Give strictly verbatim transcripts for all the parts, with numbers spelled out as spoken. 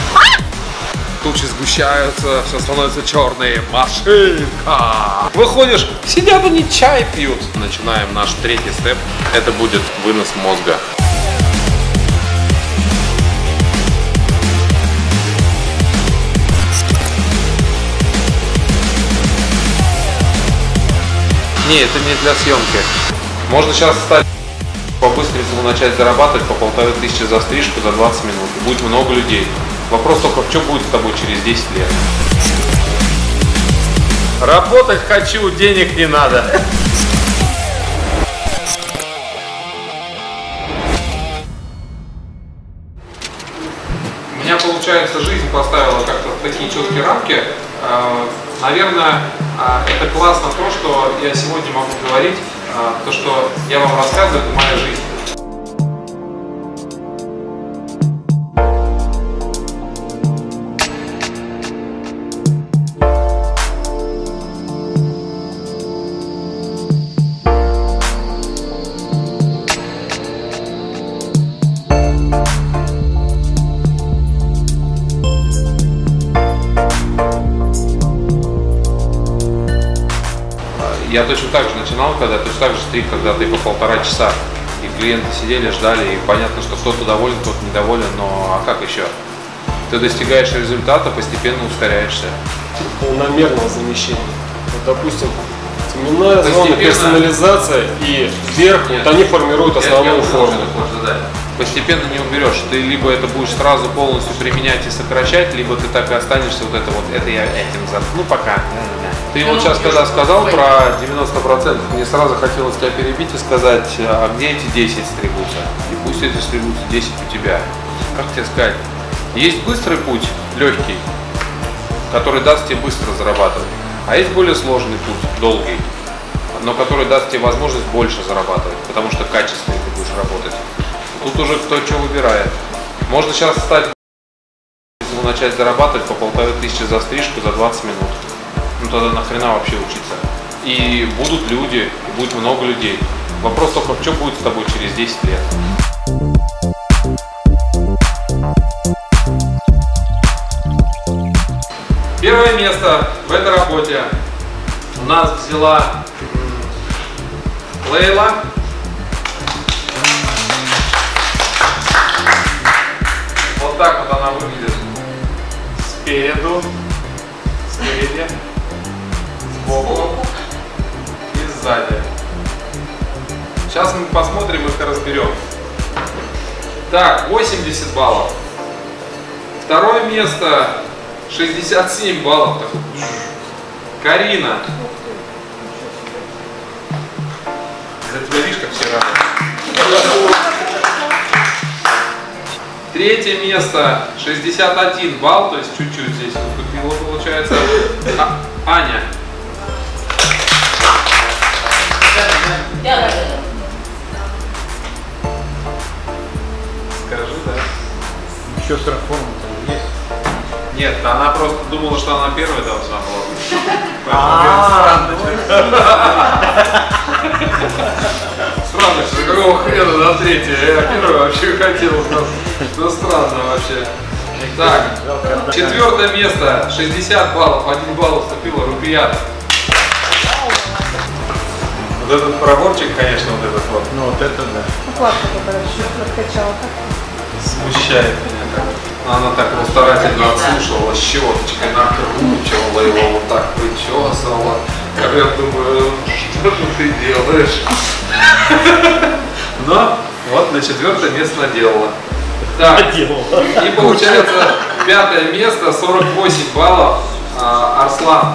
Тучи сгущаются, все становится черной. Машинка. Выходишь, сидят они, чай пьют. Начинаем наш третий степ. Это будет вынос мозга. Не, это не для съемки. Можно сейчас встать, по-быстренькому начать зарабатывать по полторы тысячи за стрижку за двадцать минут. И будет много людей. Вопрос только, что будет с тобой через десять лет. Работать хочу, денег не надо. У меня, получается, жизнь поставила как-то такие четкие рамки. Наверное, это классно то, что я сегодня могу говорить, то, что я вам рассказываю, это моя жизнь. Я точно так же начинал, когда точно так же стриг, когда ты по полтора часа, и клиенты сидели, ждали, и понятно, что кто-то доволен, кто-то недоволен, но а как еще? Ты достигаешь результата, постепенно ускоряешься. Полномерное замещение. Вот, допустим, теменная зона, персонализация и вверх, Нет, вот они формируют основную форму. Постепенно не уберешь. Ты либо это будешь сразу полностью применять и сокращать, либо ты так и останешься вот это вот, это я этим заткну пока. Ты вот сейчас, когда сказал про девяносто процентов, мне сразу хотелось тебя перебить и сказать, а где эти десять стригутся? И пусть эти стригутся десять у тебя. Как тебе сказать? Есть быстрый путь, легкий, который даст тебе быстро зарабатывать. А есть более сложный путь, долгий, но который даст тебе возможность больше зарабатывать, потому что качественно ты будешь работать. Тут уже кто что выбирает. Можно сейчас встать, начать зарабатывать по полторы тысячи за стрижку за двадцать минут. Ну тогда нахрена вообще учиться? И будут люди, и будет много людей. Вопрос только, что будет с тобой через десять лет? Первое место в этой работе у нас взяла Лейла. Вот так вот она выглядит спереду, спереди, сбоку и сзади. Сейчас мы посмотрим их и разберем. Так, восемьдесят баллов. Второе место шестьдесят семь баллов. Карина. За тебя видишь, как все рады. Третье место шестьдесят один балл, то есть чуть-чуть здесь уступила, получается. А, Аня. Скажи, да. Еще страхформа-то есть? Нет, она просто думала, что она первая должна была быть. Странно, что какого хрена на третье? Я первый вообще хотел. Ну странно вообще. Так, четвертое место, шестьдесят баллов, один балл уступила Рубият. Вот этот проборчик, конечно, вот этот вот. Ну вот это да. Укладка такая, раскачала так. Смущает меня так. Она так вот старательно отслушивала, щеточкой накручивала его, вот так причесывала. Как я думаю, что ты делаешь? Но вот на четвертое место наделала. Так, и получается пятое место, сорок восемь баллов, Арслан.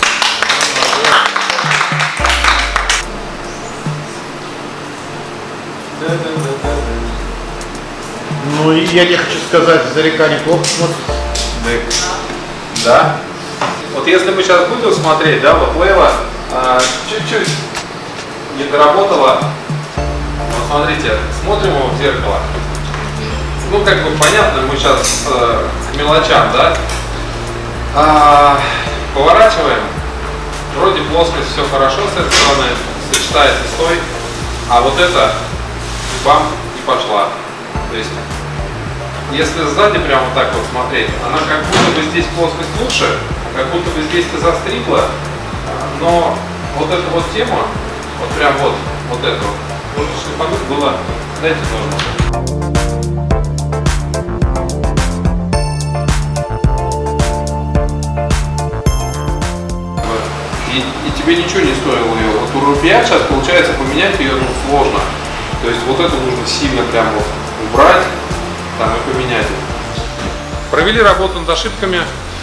Ну и я не хочу сказать, Зарека неплохо смотрится. Да. Вот если мы сейчас будем смотреть, да, вот Лейла чуть-чуть не доработала. Вот смотрите, смотрим его в зеркало. Ну, как бы понятно, мы сейчас э, к мелочам, да? А, поворачиваем. Вроде плоскость, все хорошо с этой стороны, сочетается с той. А вот это, бам, и пошла. То есть если сзади прямо вот так вот смотреть, она как будто бы здесь плоскость лучше, как будто бы здесь ты застригла, но вот эта вот тема, вот прям вот, вот это вот, можно шлифануть было, дайте ножницы. И, и тебе ничего не стоило ее. Вот у рупия сейчас получается поменять ее ну, сложно. То есть вот это нужно сильно прям вот убрать там и поменять. Провели работу над ошибками.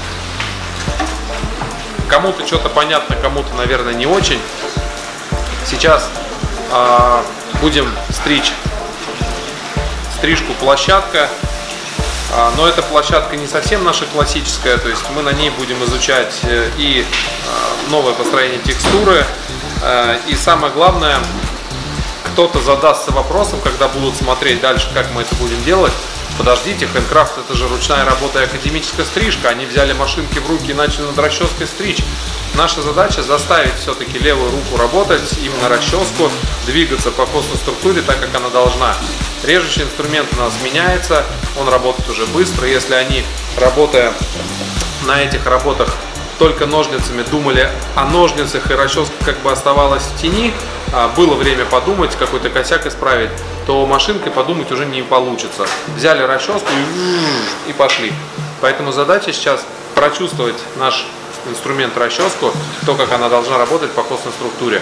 Кому-то что-то понятно, кому-то, наверное, не очень. Сейчас э, будем стричь стрижку площадка. Э, но эта площадка не совсем наша классическая. То есть мы на ней будем изучать э, и э, новое построение текстуры. Э, и самое главное, кто-то задастся вопросом, когда будут смотреть дальше, как мы это будем делать. Подождите, Handcraft — это же ручная работа и академическая стрижка. Они взяли машинки в руки и начали над расческой стричь. Наша задача заставить все-таки левую руку работать, именно расческу, двигаться по костной структуре так, как она должна. Режущий инструмент у нас меняется, он работает уже быстро. Если они, работая на этих работах только ножницами, думали о ножницах и расческа как бы оставалась в тени, было время подумать, какой-то косяк исправить, то машинкой подумать уже не получится. Взяли расческу и, и пошли. Поэтому задача сейчас прочувствовать наш инструмент расческу, то, как она должна работать по костной структуре.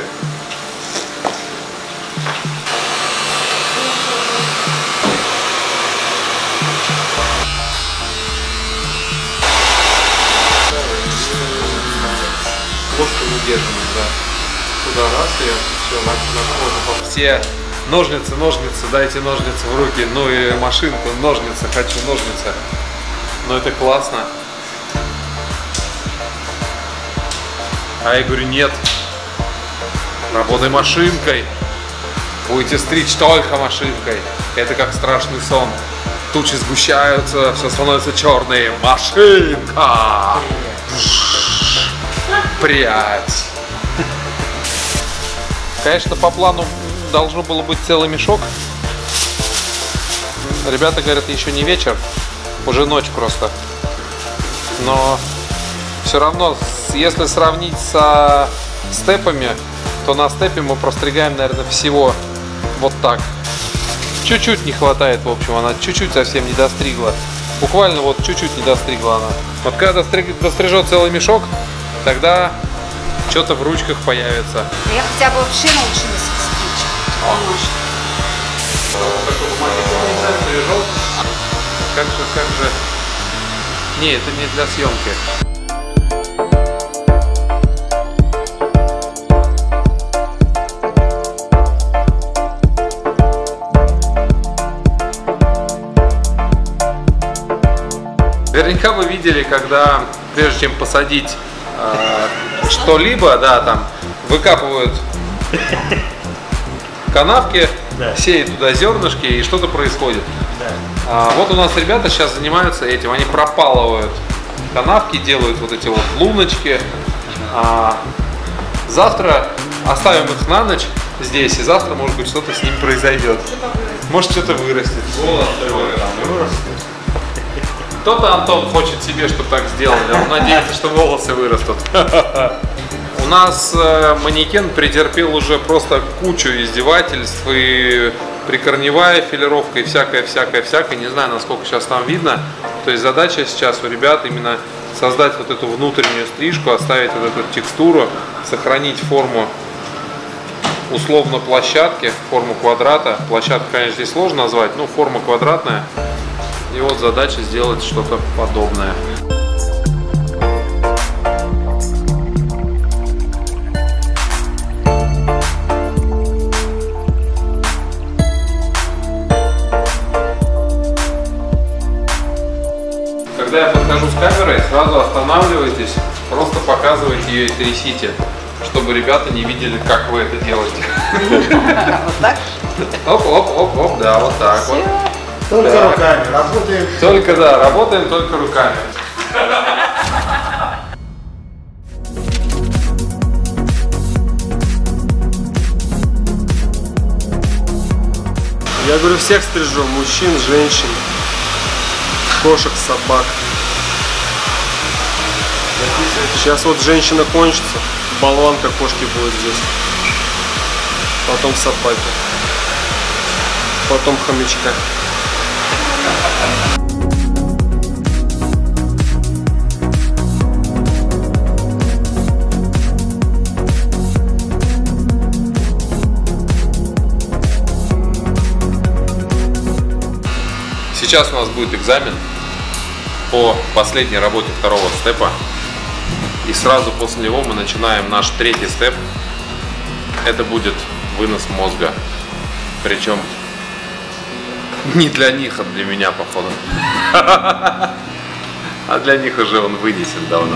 Ложку не держим, да. Туда раз ее, все, на, на кожу. Все ножницы, ножницы, дайте ножницы в руки, ну и машинку, ножницы, хочу ножницы. Ну это классно. А я говорю, нет, работай машинкой, будете стричь только машинкой. Это как страшный сон. Тучи сгущаются, все становится черное. Машинка! Прядь. Конечно, по плану должно было быть целый мешок. Ребята говорят, еще не вечер, уже ночь просто. Но все равно, если сравнить со степами, то на степе мы простригаем, наверное, всего вот так. Чуть-чуть не хватает, в общем, она чуть-чуть совсем не достригла. Буквально вот чуть-чуть не достригла она. Вот когда достриг, дострижет целый мешок, тогда что-то в ручках появится. Я хотя бы вообще научилась стричь. Как же, как же... Не, это не для съемки. Наверняка вы видели, когда, прежде чем посадить э, что-либо, да, там выкапывают канавки, да, сеют туда зернышки и что-то происходит. Да. А, вот у нас ребята сейчас занимаются этим, они пропалывают канавки, делают вот эти вот луночки. А, завтра оставим их на ночь здесь, и завтра, может быть, что-то с ним произойдет. Может, что-то вырастет. Кто-то, Антон, хочет себе, чтобы так сделали, он надеется, что волосы вырастут. У нас э, манекен претерпел уже просто кучу издевательств, и прикорневая филировка, и всякое-всякое-всякое. Не знаю, насколько сейчас там видно. То есть задача сейчас у ребят именно создать вот эту внутреннюю стрижку, оставить вот эту текстуру, сохранить форму условно площадки, форму квадрата. Площадку, конечно, здесь сложно назвать, но форма квадратная. И вот задача сделать что-то подобное. Когда я подхожу с камерой, сразу останавливайтесь, просто показывайте ее и трясите, чтобы ребята не видели, как вы это делаете. Вот так? Оп-оп-оп-оп, да, вот так вот. Только да. Руками, работаем. Только, да, работаем только руками. Я говорю, всех стрижем, мужчин, женщин. кошек, собак. Сейчас вот женщина кончится, болванка кошки будет здесь. Потом собаки. Потом хомячка. Сейчас у нас будет экзамен по последней работе второго степа. И сразу после него мы начинаем наш третий степ. Это будет вынос мозга. Причем не для них, а для меня, походу. А для них уже он вынесен давно.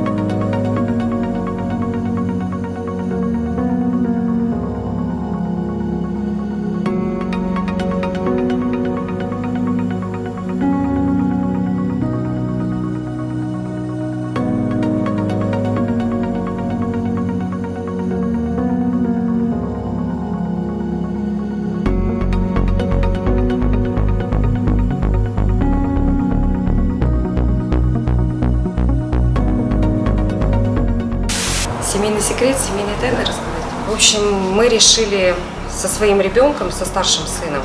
Семейный секрет, семейный тайны рассказать. В общем, мы решили со своим ребенком, со старшим сыном,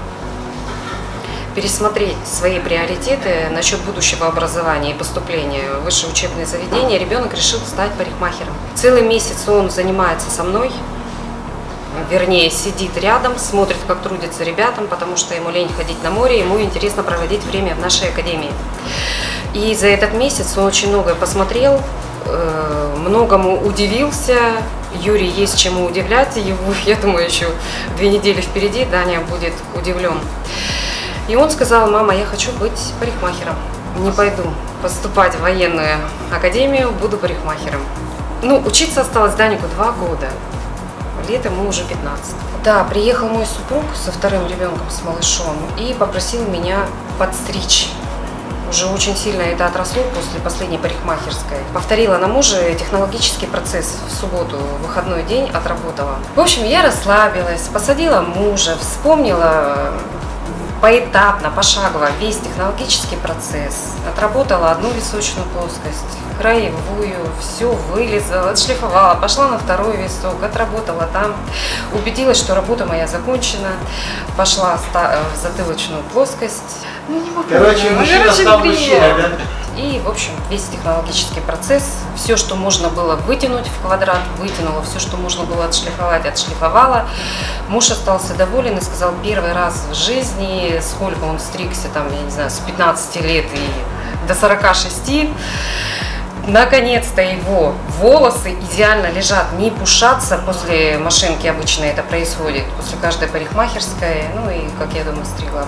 пересмотреть свои приоритеты насчет будущего образования и поступления в высшее учебное заведение. Ребенок решил стать парикмахером. Целый месяц он занимается со мной, вернее, сидит рядом, смотрит, как трудятся ребятам, потому что ему лень ходить на море, ему интересно проводить время в нашей академии. И за этот месяц он очень многое посмотрел, многому удивился. Юрий есть чему удивлять его, я думаю, еще две недели впереди Даня будет удивлен. И он сказал: мама, я хочу быть парикмахером, не пойду поступать в военную академию, буду парикмахером. Ну, учиться осталось Данику два года, летом ему уже пятнадцать. Да, приехал мой супруг со вторым ребенком, с малышом, и попросил меня подстричь. Уже очень сильно это отросло после последней парикмахерской. Повторила на муже технологический процесс в субботу, в выходной день отработала. В общем, я расслабилась, посадила мужа, вспомнила поэтапно, пошагово весь технологический процесс. Отработала одну височную плоскость, краевую, все вылезала, отшлифовала, пошла на второй висок, отработала там. Убедилась, что работа моя закончена, пошла в затылочную плоскость. Ну, не могу. Короче, мужчина стал мужчиной, да? И, в общем, весь технологический процесс, все, что можно было вытянуть в квадрат, вытянула, все, что можно было отшлифовать, отшлифовала. Муж остался доволен и сказал: первый раз в жизни, сколько он стригся, там, я не знаю, с пятнадцати лет и до сорока шести, наконец-то его волосы идеально лежат, не пушатся. После машинки обычно это происходит, после каждой парикмахерской, ну и, как я дома стригла.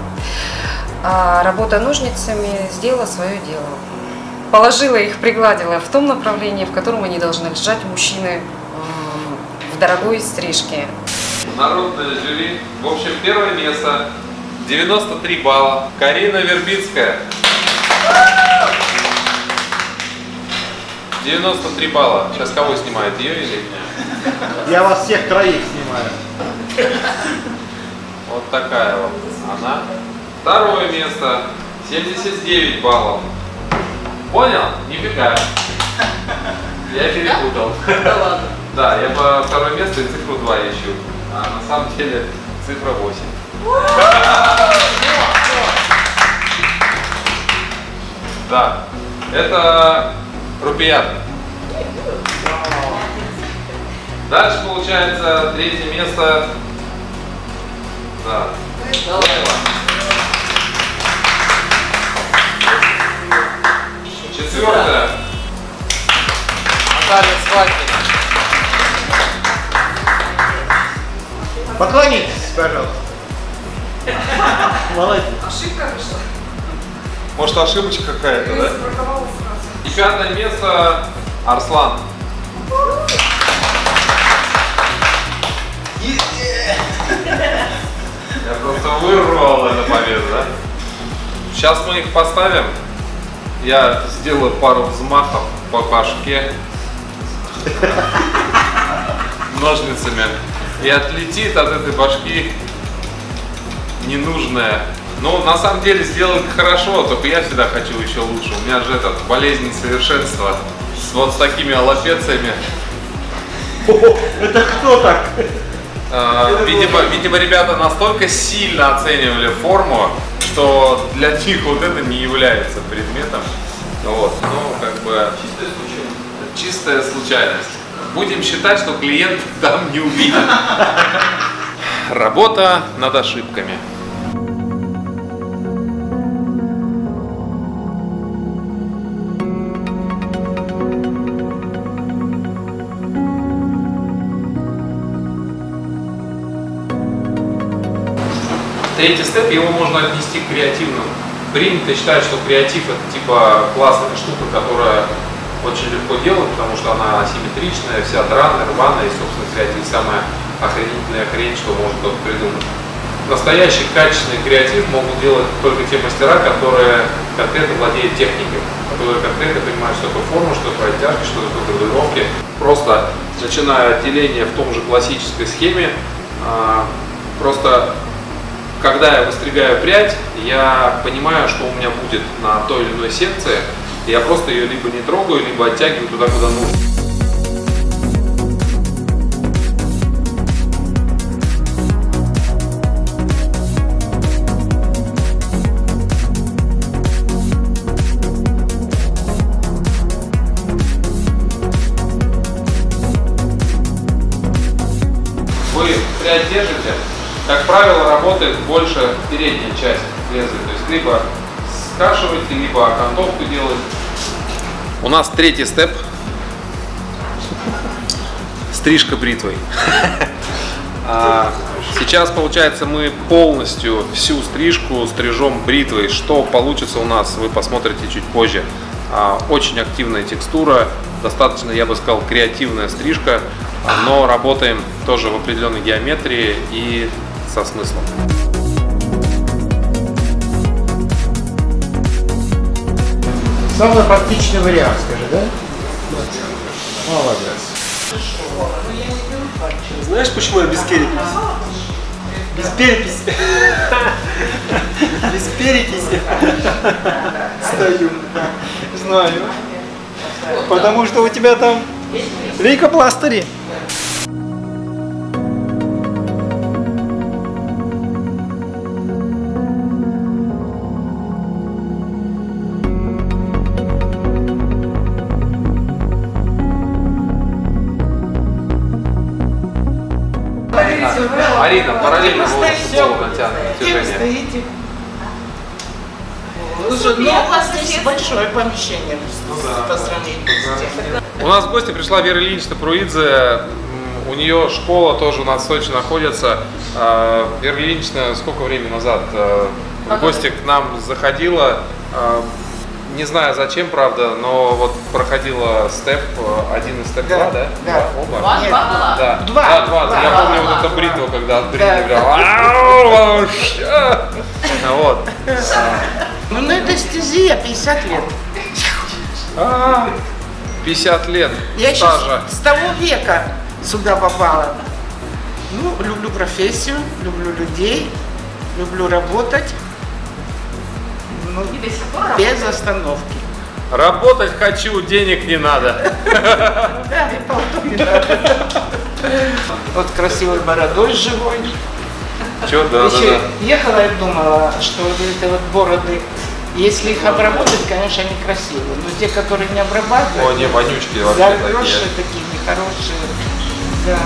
А работа ножницами сделала свое дело. Положила их, пригладила в том направлении, в котором они должны лежать у мужчины в дорогой стрижке. Народное жюри. В общем, первое место. девяносто три балла. Карина Вербицкая. девяносто три балла. Сейчас кого снимает? Ее или меня? Я вас всех троих снимаю. Вот такая вот она. Второе место. семьдесят девять баллов. Понял? Нифига. Я перепутал. Да ладно. Да, я по второе место и цифру два ищу. А на самом деле цифра восемь. Да. Это Рупият. Дальше получается третье место. Да. Четвертое. Наталья Сватина. Поклонитесь, пожалуйста. Молодец. Ошибка вышла. Может, ошибочка какая-то, да? И пятое место Арслан. Я просто вырвал эту победу, да? Сейчас мы их поставим. Я сделаю пару взмахов по башке ножницами. И отлетит от этой башки ненужная Ну, на самом деле сделали хорошо, только я всегда хочу еще лучше. У меня же этот болезнь совершенства с вот с такими аллопециями. Это кто так? А, видимо, видимо, ребята настолько сильно оценивали форму, что для них вот это не является предметом. Вот, ну, как бы чистая случайность. Будем считать, что клиент там не увидит. Работа над ошибками. Третий степ, его можно отнести к креативному. Принято считать, что креатив это типа классная штука, которая очень легко делать, потому что она асимметричная, вся драная, рваная, и, собственно, креатив самая охренительная хрень, что может кто-то придумать. Настоящий качественный креатив могут делать только те мастера, которые конкретно владеют техникой, которые конкретно понимают, что такое форма, что такое оттяжки, что такое градировки. Просто начиная отделение в том же классической схеме, просто когда я выстригаю прядь, я понимаю, что у меня будет на той или иной секции, и я просто ее либо не трогаю, либо оттягиваю туда, куда нужно. Вы прядь держите. Как правило, работает больше передняя часть лезвия, то есть либо скашиваете, либо окантовку делаете. У нас третий степ. Стрижка бритвой. Сейчас, получается, мы полностью всю стрижку стрижем бритвой. Что получится у нас, вы посмотрите чуть позже. Очень активная текстура, достаточно, я бы сказал, креативная стрижка, но работаем тоже в определенной геометрии и со смыслом. Самый практичный вариант, скажи, да? Молодец. Знаешь, почему я без перекиси? Без переписи. Без перекиси стою. Знаю. Потому что у тебя там лейкопластыри. Арина, параллельно волосы натянут, движение. Стоите. Слушай, ну у вас здесь большое помещение по сравнению с тем. У нас в гости пришла Вера Ильинична Пруидзе. У нее школа тоже у нас в Сочи находится. Вера Ильинична сколько времени назад в гости к нам заходила. Не знаю зачем, правда, но вот проходила степ, один из степ два, да? Да. Оба? Два, два была? Да. Два. Да, два. Два. Я Два. помню Два. вот эту бритву, когда от бритвы Да. прям. Вот. Ну, ну это стезия, пятьдесят лет. А, пятьдесят лет Я еще стажа. с того века сюда попала. Ну, люблю профессию, люблю людей, люблю работать. Ну, без остановки. Работать хочу, денег не надо. Да, и полту не надо. Вот красивой бородой живой. Че, да, Еще да, ехала и думала, что вот эти вот бороды, если их обработать, конечно, они красивые. Но те, которые не да. обрабатывают, О, не, вонючки вообще заросшие такие. такие, нехорошие. Да.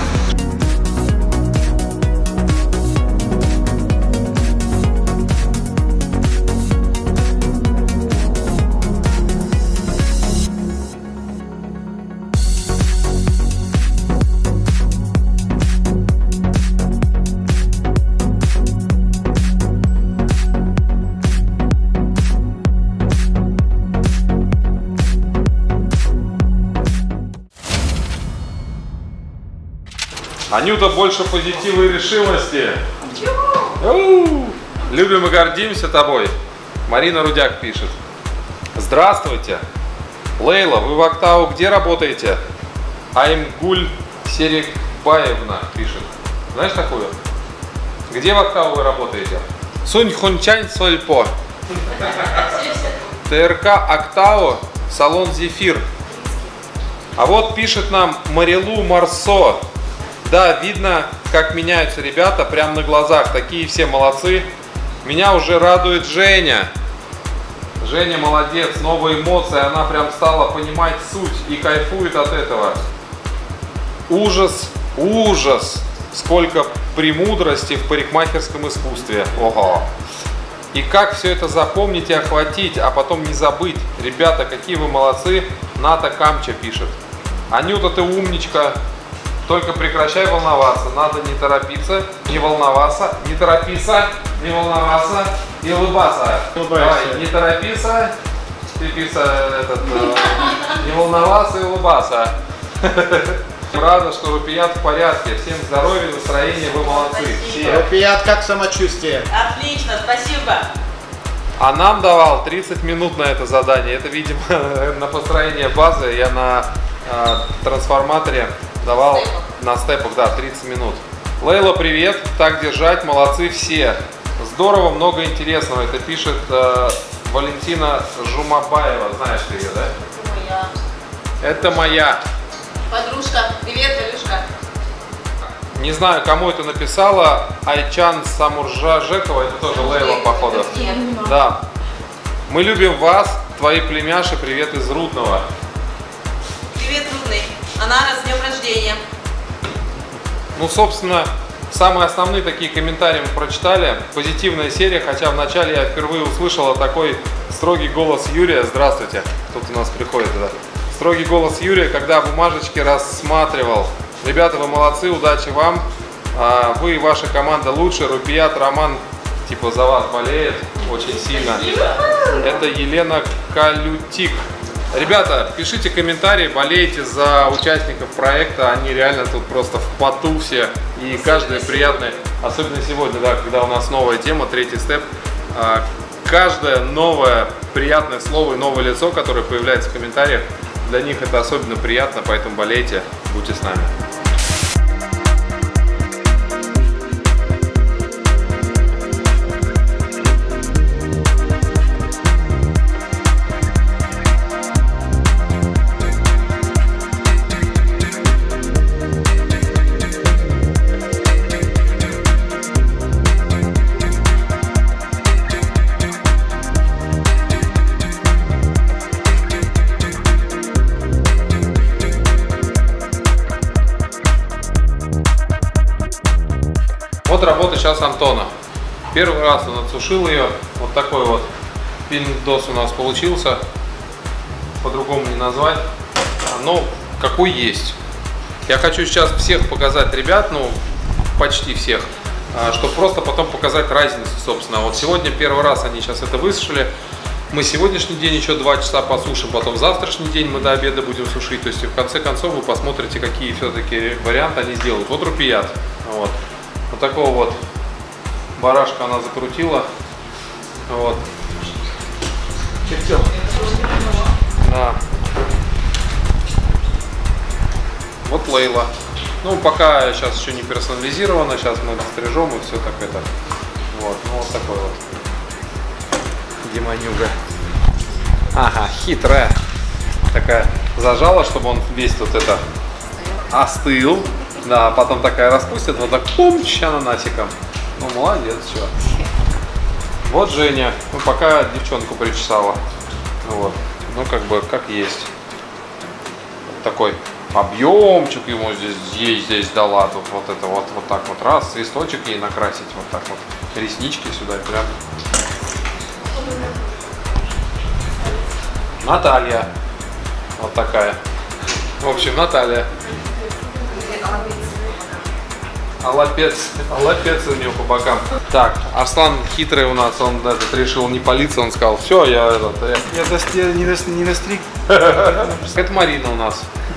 Анюта, больше позитива и решимости. Ау! Любим и гордимся тобой. Марина Рудяк пишет. Здравствуйте. Лейла, вы в Актау где работаете? Аймгуль Серикбаевна пишет. Знаешь такую? Где в Актау вы работаете? Сунь Хунчань Сольпо. ТРК Октау, салон Зефир. А вот пишет нам Марилу Марсо. Да, видно, как меняются ребята прямо на глазах. Такие все молодцы. Меня уже радует Женя. Женя молодец, новые эмоции. Она прям стала понимать суть и кайфует от этого. Ужас, ужас. Сколько премудрости в парикмахерском искусстве. Ого. И как все это запомнить и охватить, а потом не забыть. Ребята, какие вы молодцы. Ната Камча пишет. Анюта, ты умничка. Только прекращай волноваться. Надо не торопиться, не волноваться, не торопиться, не волноваться и улыбаться. Давай, не торопиться, ты писа, этот, э, не волноваться и улыбаться. Рада, что Рупият в порядке. Всем здоровья, настроения, вы молодцы. Все. Рупият, как самочувствие? Отлично, спасибо. А нам давал тридцать минут на это задание. Это, видимо, на построение базы. Я на э, трансформаторе давал степах. на степах, да, тридцать минут. Лейла, привет. Так держать, молодцы все. Здорово, много интересного. Это пишет э, Валентина Жумабаева. Знаешь ты ее, да? Это моя. Это моя. Подружка. Привет, Илюшка. Не знаю, кому это написала. Айчан Самуржа-Жекова. Это тоже Лейла, походу. Нет. Да. Мы любим вас, твои племяши. Привет из Рудного. Привет, Рудный. Анара, с днем рождения. Ну, собственно, самые основные такие комментарии мы прочитали. Позитивная серия, хотя вначале я впервые услышала такой строгий голос Юрия. Здравствуйте. Тут у нас приходит, да. Строгий голос Юрия, когда бумажечки рассматривал. Ребята, вы молодцы, удачи вам. Вы и ваша команда лучше. Рупият, Роман, типа, за вас болеет очень сильно. Это Елена Калютик. Ребята, пишите комментарии, болейте за участников проекта. Они реально тут просто в поту все. И каждое приятное, особенно сегодня, да, когда у нас новая тема, третий степ. Каждое новое приятное слово и новое лицо, которое появляется в комментариях, для них это особенно приятно, поэтому болейте, будьте с нами. Вот работа сейчас Антона. Первый раз он отсушил ее. Вот такой вот пиндос у нас получился. По-другому не назвать. Но какой есть. Я хочу сейчас всех показать ребят, ну почти всех, чтобы просто потом показать разницу, собственно. Вот сегодня первый раз они сейчас это высушили. Мы сегодняшний день еще два часа посушим, потом завтрашний день мы до обеда будем сушить. То есть в конце концов вы посмотрите, какие все-таки варианты они сделают. Вот Рупият. Вот. Вот такого вот барашка она закрутила. Вот. Чертел. Да. Вот Лейла. Ну, пока сейчас еще не персонализировано. Сейчас мы стрижем и все так это. Вот. Ну, вот такой вот. Демонюга. Ага, хитрая. Такая зажала, чтобы он весь вот это остыл. Да, потом такая распустит, вот так пумч ананасиком. Ну, молодец, что. Вот Женя. Ну, пока девчонку причесала. Вот. Ну, как бы, как есть. Такой объемчик ему здесь, ей здесь дала. Тут вот это вот, вот так вот раз, свисточек ей накрасить. Вот так вот. Реснички сюда прям. Наталья. Вот такая. В общем, Наталья. Алапец, алапец у него по бокам. Так, Арслан хитрый у нас, он этот, решил не палиться, он сказал, все, я этот, я, я, я не, на, не настриг. Это Марина у нас.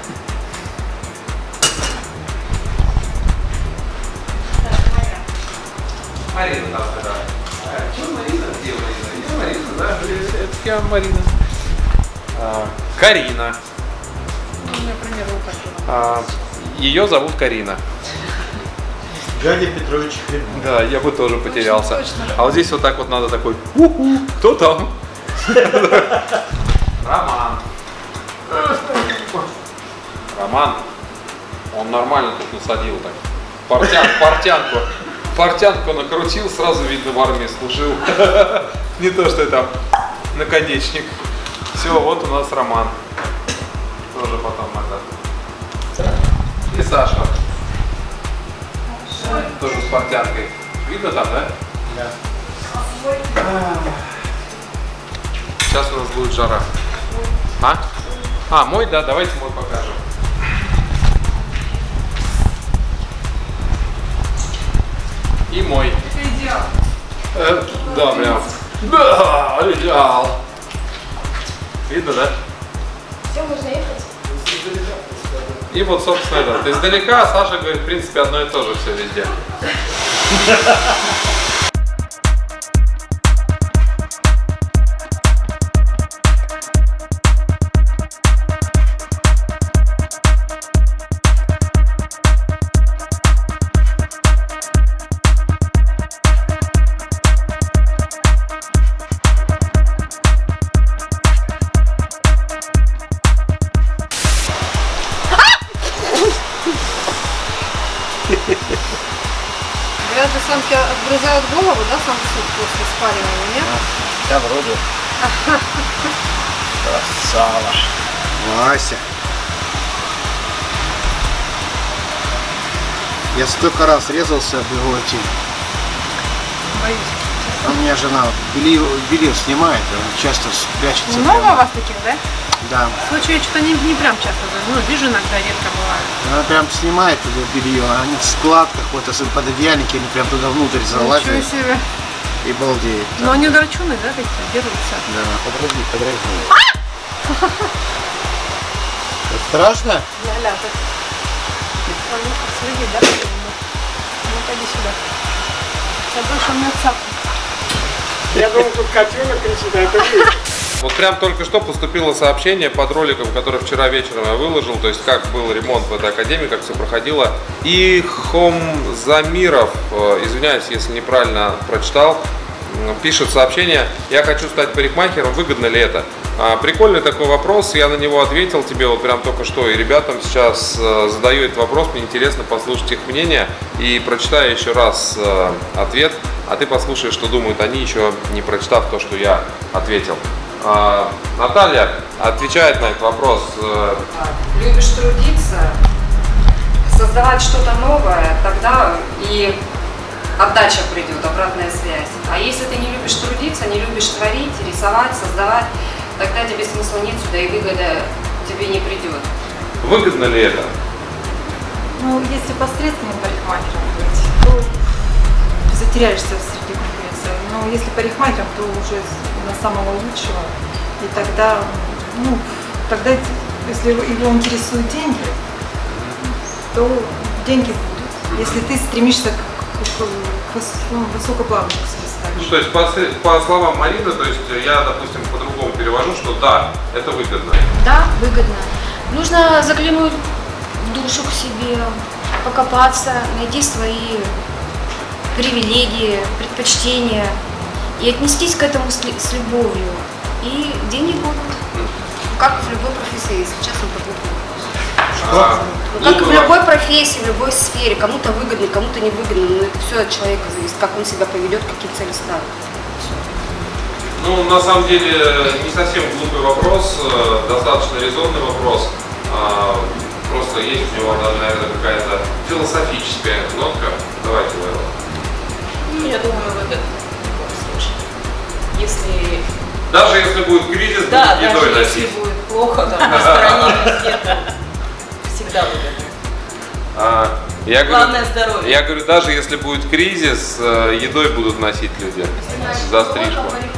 Марина, да, да. А, что Марина? Где Марина? Где Марина, да? Это я Марина. А, Карина. А, ее зовут Карина. Георгий Петрович Хлебник. Да, я бы тоже потерялся. А вот здесь вот так вот надо такой, у-ху, кто там? Роман. Роман. Он нормально тут насадил так. Портян, портянку. Портянку накрутил, сразу видно, в армии служил. Не то, что это наконечник. Все, вот у нас Роман. Тоже потом это. И Саша. Тоже с портянкой. Видно там, да? Да. Сейчас у нас будет жара. А? А, мой, да, давайте мой покажем. И мой. Идеал. Э, да, прям. Да, идеал. Видно, да? Все, можно ехать? И вот, собственно, это. Издалека Саша говорит, в принципе, одно и то же все везде. Говорят, что самки отгрызают голову, да, самцу после спаривания, нет? Да, вроде. Красава. Вася. Я столько раз резался об его эти. Боюсь. А у меня жена белье, белье снимает, он часто прячется. Много прямо. у вас таких, да? Да. Случае что-то не, не прям часто, ну, вижу иногда, редко бывает. Она прям снимает это белье, а они в складках, вот особенно под одеяльники, они прям туда внутрь залазят Ничего себе. и балдеют. Но они удрачуны, да, такие, дерутся. Да, подрази, подрази. Страшно? Ля-ля, так. Следи, да? Ну, пойди сюда. Сейчас больше у меня цапнет. Я думал, тут котенок кричит, а это вы. Вот прям только что поступило сообщение под роликом, который вчера вечером я выложил, то есть как был ремонт в этой академии, как все проходило. И Хомзамиров, извиняюсь, если неправильно прочитал, пишет сообщение: я хочу стать парикмахером, выгодно ли это? Прикольный такой вопрос, я на него ответил тебе вот прям только что, и ребятам сейчас задаю этот вопрос, мне интересно послушать их мнение, и прочитаю еще раз ответ, а ты послушаешь, что думают они, еще не прочитав то, что я ответил. Наталья отвечает на этот вопрос. Любишь трудиться, создавать что-то новое, тогда и отдача придет, обратная связь. А если ты не любишь трудиться, не любишь творить, рисовать, создавать, тогда тебе смысла нет сюда, и выгода тебе не придет. Выгодно ли это? Ну, если посредственным парикмахером быть, то затеряешься среди конкуренции. Но если парикмахером, то уже на самого лучшего. И тогда, ну, тогда, если его интересуют деньги, то деньги будут. Если ты стремишься к, к, к ну, высокоплавному Ну, то есть, по, по словам Марины, то есть я, допустим, по-другому перевожу, что да, это выгодно. Да, выгодно. Нужно заглянуть в душу к себе, покопаться, найти свои привилегии, предпочтения и отнестись к этому с, с любовью. И деньги будут. Как в любой профессии, если честно, это будет. А, Ну, как и в любой профессии, в любой сфере. Кому-то выгодно, кому-то не выгодно. Но это все от человека зависит, как он себя поведет, какие цели ставит. Ну, на самом деле, не совсем глупый вопрос, достаточно резонный вопрос. Просто есть у него, наверное, какая-то философическая нотка. Давайте, Лайла. Ну, я думаю, выгодно в любом случае. Если... Даже если будет кризис, Да, будет даже едой если носить. будет плохо, там, на стороне где-то, всегда выгодно. А, я Главное говорю, здоровье. я говорю, даже если будет кризис, едой будут носить люди за стрижку.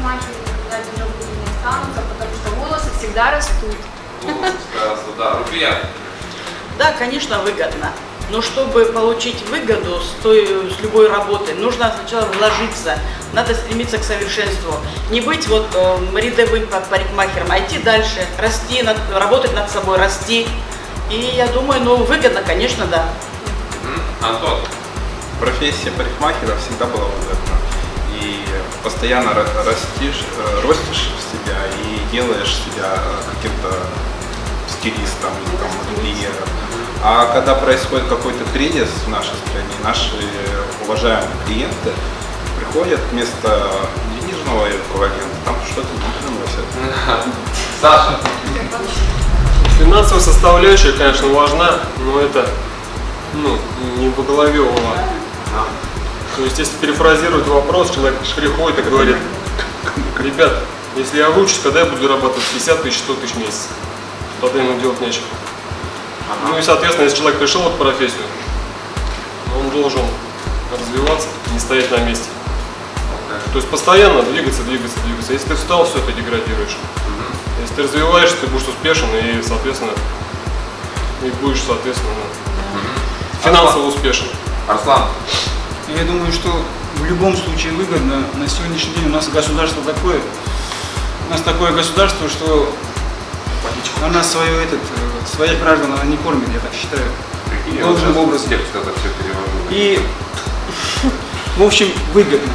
Потому что волосы всегда растут. Да, Рубия. Да, конечно, выгодно. Но чтобы получить выгоду с, той, с любой работы, нужно сначала вложиться, надо стремиться к совершенству. Не быть вот э, рядовым парикмахером, а идти дальше, расти, над, работать над собой, расти. И я думаю, ну, выгодно, конечно, да. Антон? профессия парикмахера всегда была выгодна. И постоянно растишь, ростишь себя и делаешь себя каким-то стилистом или там, модельером. А когда происходит какой-то кризис в нашей стране, наши уважаемые клиенты приходят вместо денежного эквивалента, там что-то не приносят. Саша. Финансовая составляющая, конечно, важна, но это ну, не во главе ума. То есть, если перефразировать вопрос, человек приходит и говорит: ребят, если я выучусь, когда я буду зарабатывать пятьдесят тысяч, сто тысяч в месяц, тогда ему делать нечего. Ага. Ну и, соответственно, если человек пришел в эту профессию, он должен развиваться, не стоять на месте. Okay. То есть, постоянно двигаться, двигаться, двигаться. Если ты встал, все, ты деградируешь. Uh-huh. Если ты развиваешься, ты будешь успешен и, соответственно, и будешь, соответственно, uh-huh. финансово успешен. Арслан. Я думаю, что в любом случае выгодно. На сегодняшний день у нас государство такое, у нас такое государство, что она свое, этот, своих граждан она не кормит, я так считаю. Прикинь, должным образом. Текст это все перевожу. И, в общем, выгодно.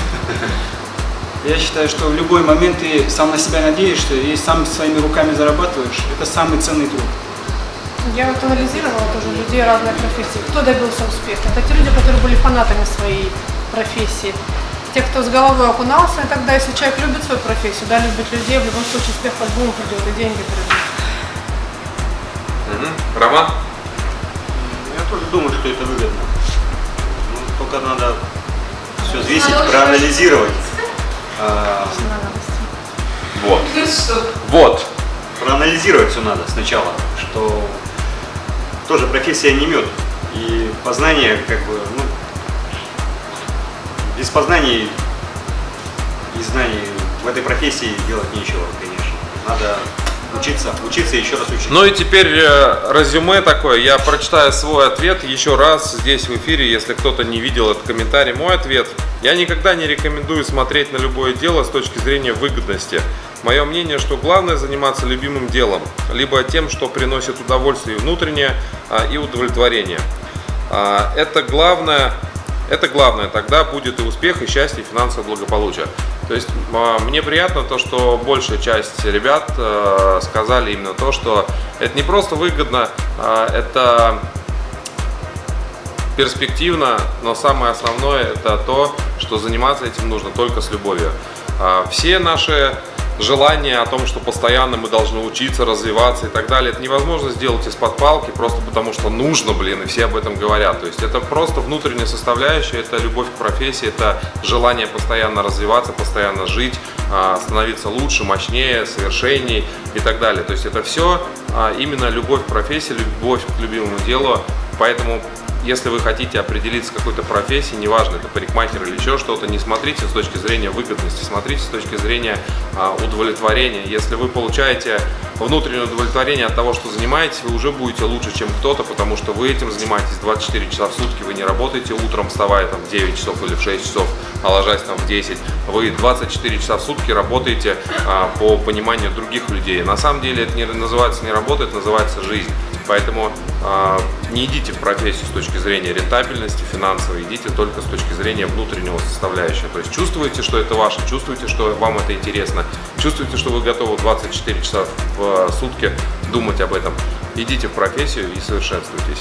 Я считаю, что в любой момент ты сам на себя надеешься и сам своими руками зарабатываешь. Это самый ценный труд. Я вот анализировала тоже людей разных профессий. Кто добился успеха? Это те люди, которые были фанатами своей профессии. Те, кто с головой окунался, и тогда, если человек любит свою профессию, да, любит людей, в любом случае успех по-любому придет, и деньги придут. Угу. Роман? Я тоже думаю, что это выгодно. Ну, только надо все взвесить, проанализировать. А, вот. Вот. Проанализировать все надо сначала, что тоже профессия не мед. И познание, как бы, ну, без познаний и знаний в этой профессии делать нечего, конечно. Надо учиться, учиться и еще раз учиться. Ну и теперь э, резюме такое. Я прочитаю свой ответ еще раз здесь в эфире, если кто-то не видел этот комментарий. Мой ответ. Я никогда не рекомендую смотреть на любое дело с точки зрения выгодности. Мое мнение, что главное заниматься любимым делом, либо тем, что приносит удовольствие внутреннее а, и удовлетворение. А, это главное, это главное, тогда будет и успех, и счастье, и финансовое благополучие. То есть а, мне приятно то, что большая часть ребят а, сказали именно то, что это не просто выгодно, а, это перспективно, но самое основное это то, что заниматься этим нужно только с любовью. А, все наши желание о том, что постоянно мы должны учиться, развиваться и так далее, это невозможно сделать из-под палки, просто потому что нужно, блин, и все об этом говорят. То есть это просто внутренняя составляющая, это любовь к профессии, это желание постоянно развиваться, постоянно жить, становиться лучше, мощнее, совершенней и так далее. То есть это все именно любовь к профессии, любовь к любимому делу, поэтому если вы хотите определиться с какой-то профессией, неважно, это парикмахер или еще что-то, не смотрите с точки зрения выгодности, смотрите с точки зрения а, удовлетворения. Если вы получаете внутреннее удовлетворение от того, что занимаетесь, вы уже будете лучше, чем кто-то, потому что вы этим занимаетесь двадцать четыре часа в сутки, вы не работаете утром, вставая там в девять часов или в шесть часов, а ложась там в десять. Вы двадцать четыре часа в сутки работаете а, по пониманию других людей. На самом деле это не называется не работа, это называется жизнь. Поэтому э, не идите в профессию с точки зрения рентабельности финансовой, идите только с точки зрения внутреннего составляющего. То есть чувствуете, что это ваше, чувствуете, что вам это интересно, чувствуете, что вы готовы двадцать четыре часа в сутки думать об этом. Идите в профессию и совершенствуйтесь.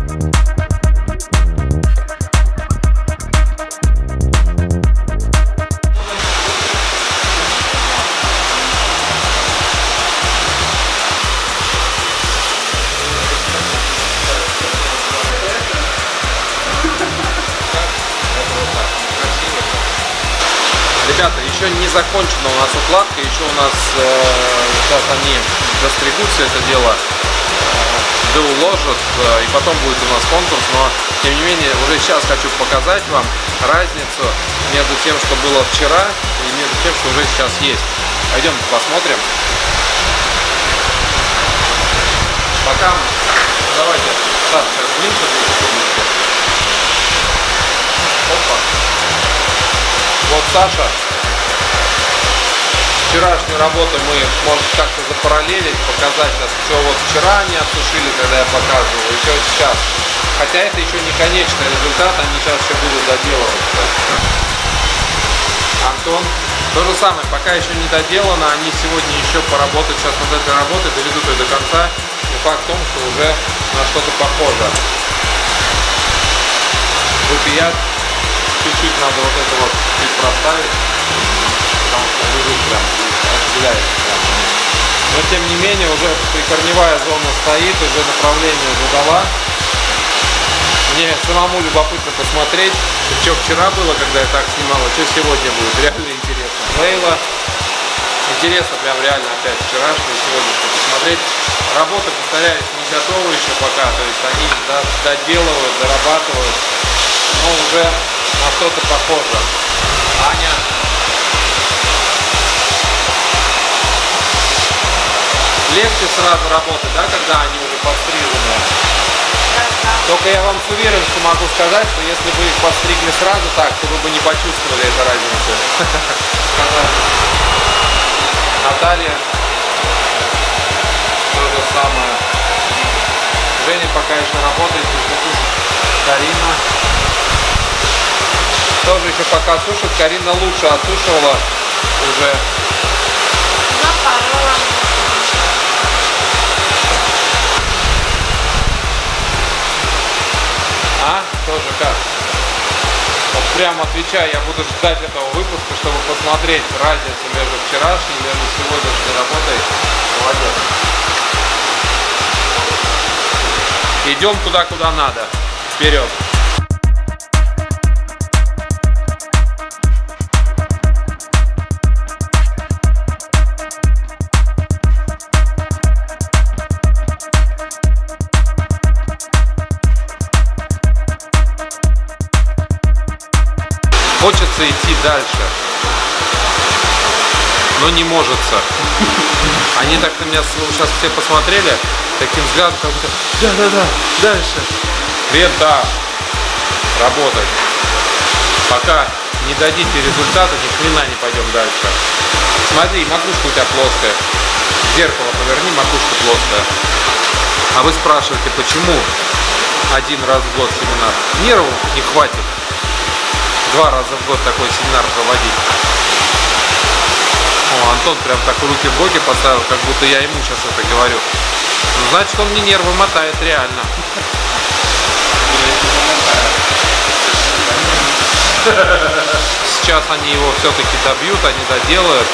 Ребята, еще не закончена у нас укладка, еще у нас э, сейчас они достригут все это дело, э, доуложат, э, и потом будет у нас конкурс, но тем не менее уже сейчас хочу показать вам разницу между тем, что было вчера, и между тем, что уже сейчас есть. Пойдем посмотрим. Пока, давайте, Саша, сейчас ближе. Опа. Вот Саша. Вчерашнюю работу мы можем как-то запараллелить, показать, что вот вчера они отсушили, когда я показывал, и что сейчас. Хотя это еще не конечный результат, они сейчас еще будут доделывать. Антон, то же самое, пока еще не доделано, они сегодня еще поработают сейчас над этой работой, доведут ее до конца. И факт в том, что уже на что-то похоже. Выпият, чуть-чуть надо вот это вот чуть проставить, потому что выжить прям отделяется. Но тем не менее уже прикорневая зона стоит, уже направление задала. Мне самому любопытно посмотреть, что вчера было, когда я так снимала, что сегодня будет. Реально интересно. Лейла. Интересно прям реально опять вчерашнее, сегодня посмотреть. Работа, повторяюсь, не готова еще пока. То есть они доделывают, дорабатывают. Но уже на что-то похоже. Аня. Легче сразу работать, да, когда они уже подстрижены? Только я вам с уверенностью могу сказать, что если бы их постригли сразу так, то вы бы не почувствовали этой разницы. Наталья. То же самое. Женя пока еще работает. Карина. Тоже еще пока сушит. Карина лучше отсушивала уже. А? Тоже как? Вот прям отвечаю, я буду ждать этого выпуска, чтобы посмотреть разницу между вчерашней и между сегодняшней работой. Молодец. Идем туда, куда надо. Вперед. Хочется идти дальше, но не можется. Они так на меня сейчас все посмотрели, таким взглядом, как будто да-да-да, дальше. Привет, да, работать. Пока не дадите результата, ни хрена не пойдем дальше. Смотри, макушка у тебя плоская. Зеркало поверни, макушка плоская. А вы спрашиваете, почему один раз в год семинар? Нервов не хватит. Два раза в год такой семинар проводить. О, Антон прям так руки в боки поставил, как будто я ему сейчас это говорю. Ну, значит, он мне нервы мотает реально. Сейчас они его все-таки добьют, они доделают.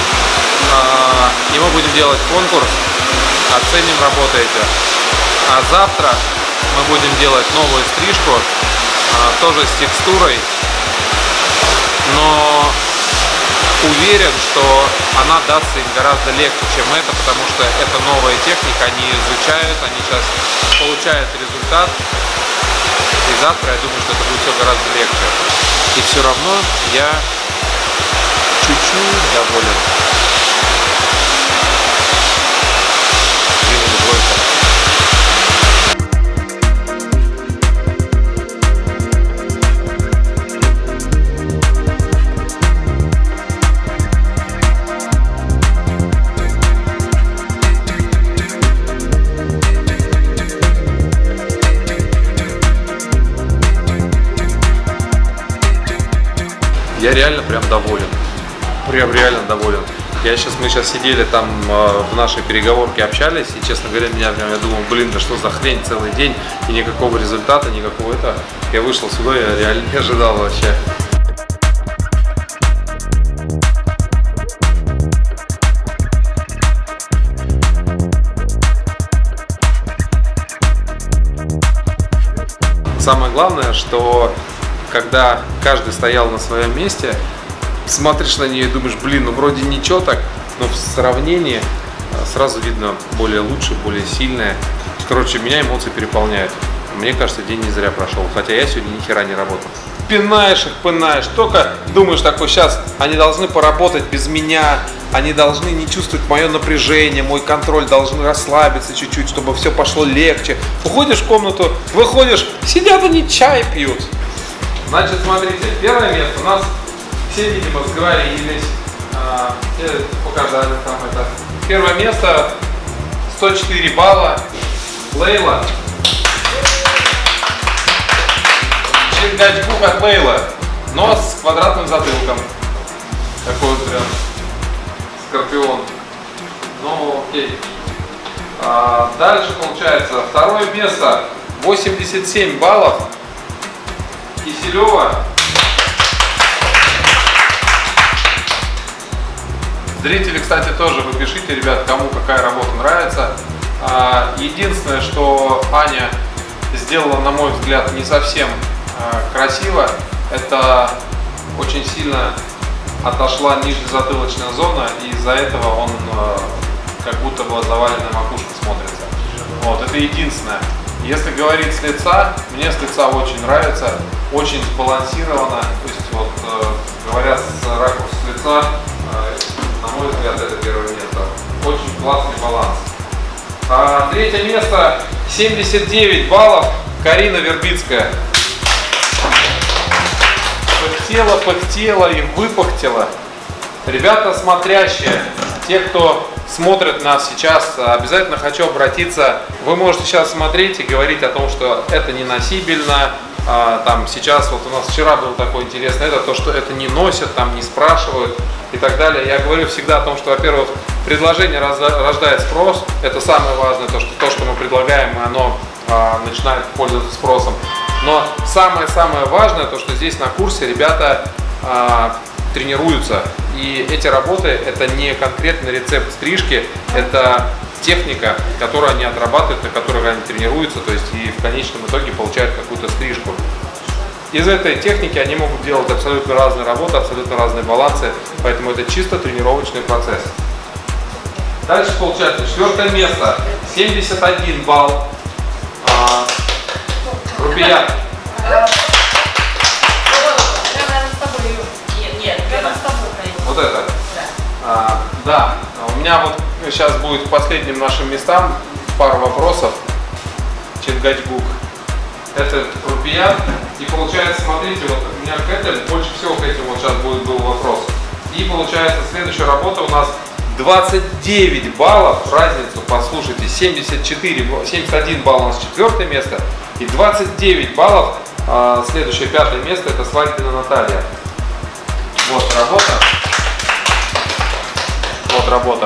И мы будем делать конкурс. Оценим, работаете. А завтра мы будем делать новую стрижку, тоже с текстурой. Но уверен, что она дастся им гораздо легче, чем это, потому что это новая техника, они изучают, они сейчас получают результат. И завтра я думаю, что это будет все гораздо легче. И все равно я чуть-чуть доволен. Я реально прям доволен. Прям реально доволен. Я сейчас, мы сейчас сидели там э, в нашей переговорке, общались, и, честно говоря, меня прям, я думал, блин, да что за хрень целый день, и никакого результата, никакого это. Я вышел сюда, я реально не ожидал вообще. Самое главное, что когда каждый стоял на своем месте, смотришь на нее и думаешь, блин, ну вроде ничего так, но в сравнении сразу видно более лучше, более сильное. Короче, меня эмоции переполняют. Мне кажется, день не зря прошел, хотя я сегодня ни хера не работал. Пинаешь их, пинаешь, только думаешь такой, сейчас они должны поработать без меня, они должны не чувствовать мое напряжение, мой контроль, должны расслабиться чуть-чуть, чтобы все пошло легче. Уходишь в комнату, выходишь, сидят они чай пьют. Значит, смотрите, первое место у нас все, видимо, сговорились, а, все показали там это. Первое место, сто четыре балла, Лейла. Чингачгук от Лейла. Нос с квадратным затылком. Такой вот прям скорпион. Ну, окей. А, дальше получается второе место. восемьдесят семь баллов. Киселева. Зрители, кстати, тоже вы пишите, ребят, кому какая работа нравится. А, единственное, что Аня сделала, на мой взгляд, не совсем а, красиво, это очень сильно отошла нижнезатылочная зона, и из-за этого он а, как будто бы заваленная макушка смотрится. Вот, это единственное. Если говорить с лица, мне с лица очень нравится, очень сбалансировано. То есть, вот, э, говоря с ракурса лица, э, на мой взгляд, это первое место. Очень классный баланс. А, третье место, семьдесят девять баллов, Карина Вербицкая. Пыхтела, пыхтела и выпыхтела. Ребята смотрящие, те, кто смотрят нас сейчас, обязательно хочу обратиться. Вы можете сейчас смотреть и говорить о том, что это не носибельно. А, там сейчас, вот у нас вчера было такое интересное, это то, что это не носят, там не спрашивают и так далее. Я говорю всегда о том, что, во-первых, предложение рождает спрос. Это самое важное, то, что то, что мы предлагаем, оно а, начинает пользоваться спросом. Но самое-самое важное, то, что здесь на курсе ребята а, тренируются. И эти работы, это не конкретный рецепт стрижки, это техника, которую они отрабатывают, на которой они тренируются, то есть и в конечном итоге получают какую-то стрижку. Из этой техники они могут делать абсолютно разные работы, абсолютно разные балансы, поэтому это чисто тренировочный процесс. Дальше получается четвертое место, семьдесят один балл. А, Рубият. Вот это? Да. А, да. У меня вот сейчас будет к последним нашим местам пару вопросов. Чингачгук. Это Рубият. И получается, смотрите, вот у меня к этому, больше всего к этим вот сейчас будет был вопрос. И получается, следующая работа у нас двадцать девять баллов. Разницу, послушайте, семьдесят четыре, семьдесят один балл у нас четвертое место. И двадцать девять баллов, а, следующее пятое место, это Свалькина Наталья. Вот работа. Вот работа.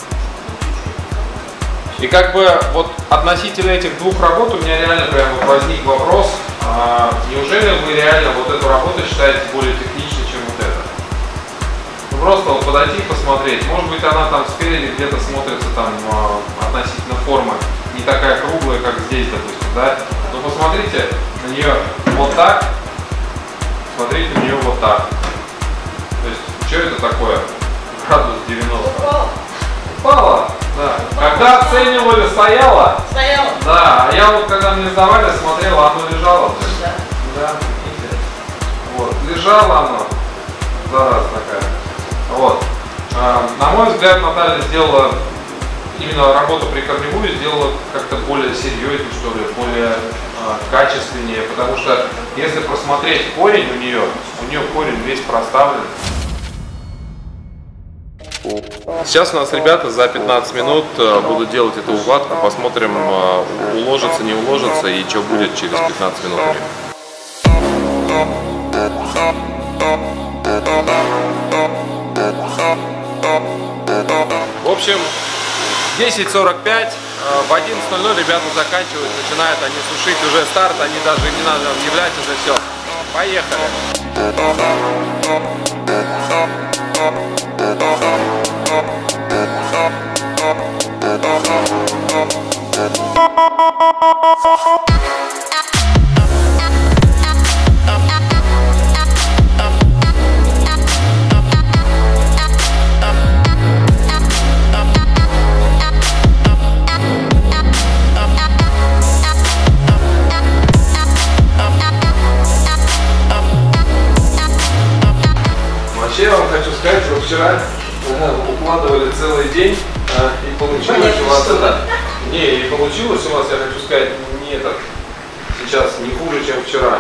И как бы вот относительно этих двух работ у меня реально прям вот возник вопрос, а, неужели вы реально вот эту работу считаете более техничной, чем вот это? Ну просто вот подойти и посмотреть. Может быть, она там спереди где-то смотрится там а, относительно формы не такая круглая, как здесь, допустим, да? Но посмотрите на нее вот так, смотрите на нее вот так. То есть, что это такое? Градус девяносто. Упала. Упала, да. Когда оценивали, стояла? Стояла. Да, а я вот, когда мне сдавали, смотрела, оно лежало. Да. Да, видите? Вот, лежало оно. Зараза такая. Вот. А, на мой взгляд, Наталья сделала, именно работу при корневую сделала как-то более серьезнее, что ли, более а, качественнее, потому что если посмотреть корень у нее, у нее корень весь проставлен. Сейчас у нас ребята за пятнадцать минут будут делать эту укладку, посмотрим, уложится, не уложится и что будет через пятнадцать минут. В общем, десять сорок пять, в одиннадцать ноль ноль ребята заканчивают, начинают они сушить уже старт, они даже не надо объявлять, уже все. Поехали! Вообще, я вам хочу сказать, что вчера укладывали целый день, и получилось у вас это. Не, и получилось у вас, я хочу сказать, не этот, сейчас не хуже, чем вчера.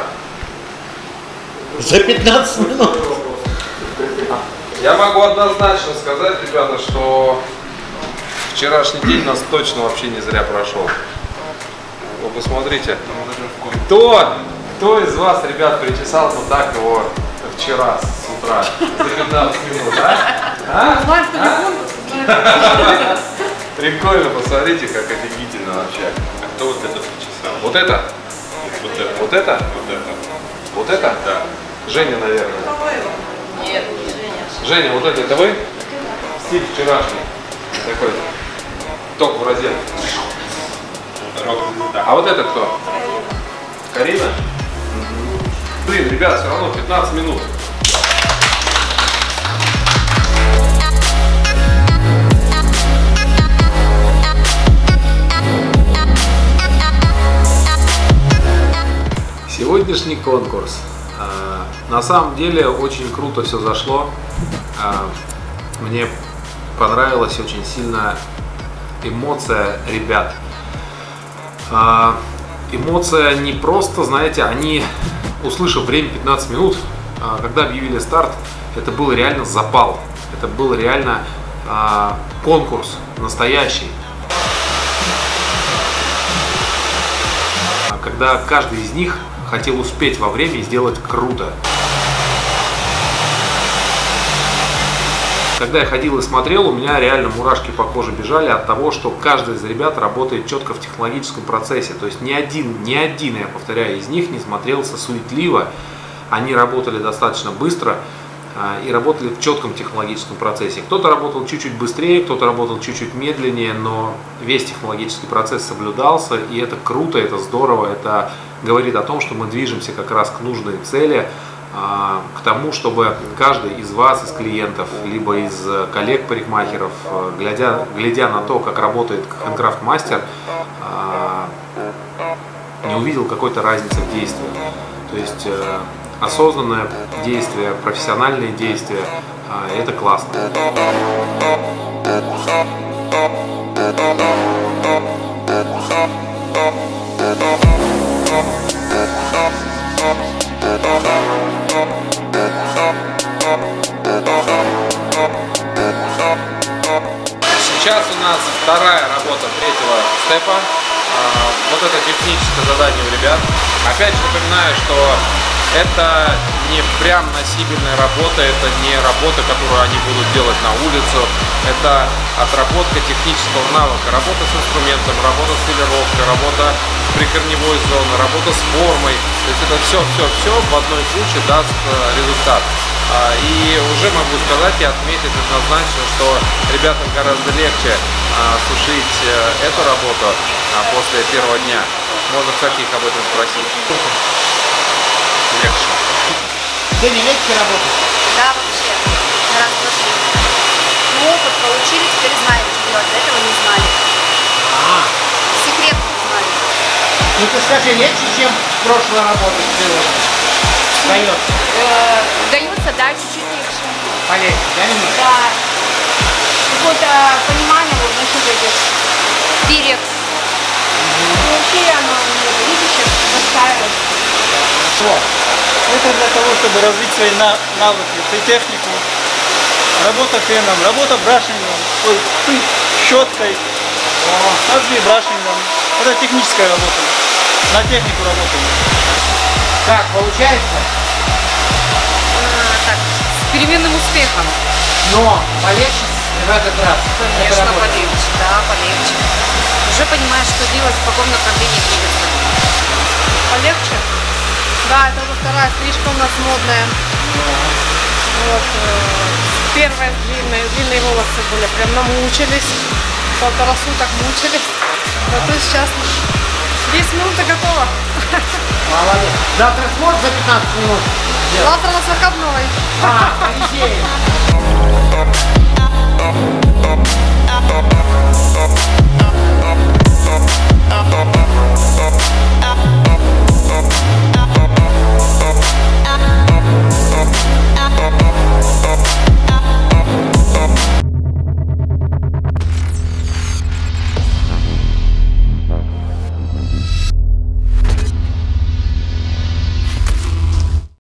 За пятнадцать минут. Я могу однозначно сказать, ребята, что вчерашний день у нас точно вообще не зря прошел. Вы посмотрите. Кто Кто из вас, ребят, причесал вот так его вчера с утра за пятнадцать минут, а? А? Знаешь, что А? Прикольно, посмотрите, как офигительно вообще. А кто вот это причесал? Вот это? Вот это. Вот это? Вот это. Вот это? Да. Женя, наверное. Нет, не Женя. Женя, вот это, это вы? Стиль вчерашний. Такой. Ток в розетке. А вот это кто? Карина? Блин, ребят, все равно пятнадцать минут. Сегодняшний конкурс. На самом деле очень круто все зашло. Мне понравилась очень сильно эмоция ребят. Эмоция не просто, знаете, они, услышав время пятнадцать минут, когда объявили старт, это был реально запал. Это был реально конкурс настоящий. Когда каждый из них хотел успеть во время и сделать круто. Когда я ходил и смотрел, у меня реально мурашки по коже бежали от того, что каждый из ребят работает четко в технологическом процессе. То есть ни один, ни один, я повторяю, из них не смотрелся суетливо. Они работали достаточно быстро и работали в четком технологическом процессе. Кто-то работал чуть-чуть быстрее, кто-то работал чуть-чуть медленнее, но весь технологический процесс соблюдался, и это круто, это здорово, это говорит о том, что мы движемся как раз к нужной цели, к тому, чтобы каждый из вас, из клиентов, либо из коллег-парикмахеров, глядя, глядя на то, как работает хендкрафт-мастер, не увидел какой-то разницы в действии. То есть осознанное действие, профессиональные действия, это классно. Сейчас у нас вторая работа третьего степа. Вот это техническое задание у ребят. Опять же напоминаю, что это не прям носибельная работа, это не работа, которую они будут делать на улицу. Это отработка технического навыка, работа с инструментом, работа с филировкой, работа с прикорневой зоной, работа с формой. То есть это все-все-все в одной куче даст результат. И уже могу сказать и отметить однозначно, что ребятам гораздо легче сушить эту работу после первого дня. Можно, кстати, их об этом спросить. Легче. Да не легче работать? Да, вообще. Гораздо сложнее. Ну, опыт получили, теперь знаем, что делать. До этого не знали. А. Секрет не знали. Ну ты скажи, легче, чем прошлая работа сделана? Дается? Э, дается, да, чуть-чуть легче. Полегче, да, немного? Да. Какое-то понимание вот насчет этих перьев. И вообще оно, видите, сейчас настаивает. Что? Это для того, чтобы развить свои навыки, технику, работа феном, работа брашингом, ой, щеткой, отбей брашингом. Это техническая работа. На технику работаем. Как, получается? А, так, с переменным успехом. Но полегче в этот раз. Конечно, полегче, да, полегче. Уже понимаешь, что делать, в каком направлении двигаться. Полегче? Да, это уже вторая стрижка у нас модная. Вот, э, первая длинная, длинные волосы были, прям намучились. Полтора суток мучились. Зато сейчас десять минут и готово. Молодец. Завтра сможешь за пятнадцать минут? Завтра у нас выходной. А, понедельник.